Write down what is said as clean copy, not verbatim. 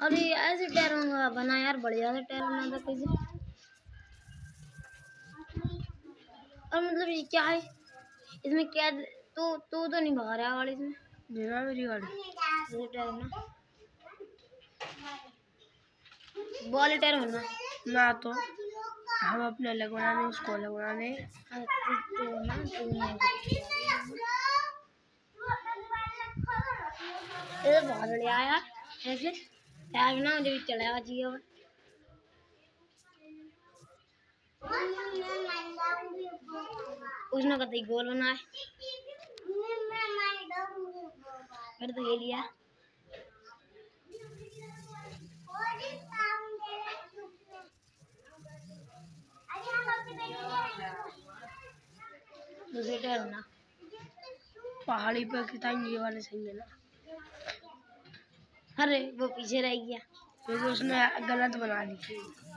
अरे ऐसे टायरों का बना यार, बढ़िया सा टायर बना था कैसे। और मतलब ये क्या है इसमें, क्या तो नहीं भगा रहा गाड़ी इसमें। देखा मेरी गाड़ी ये टायर ना, बॉल टायर बनना ना, तो हम अपने अलग बनाने, उसको अलग बनाने। ये तो बहुत बढ़िया है यार, ऐसे टायर ना मुझे भी चलाया चाहिए। और उसने कतई गोल बनाए, फिर तो ये लिया। दूसरे टायर ना, पहाड़ी पे किताब ये वाले सही है ना। अरे वो पीछे रह गया, फिर उसने गलत बना दी।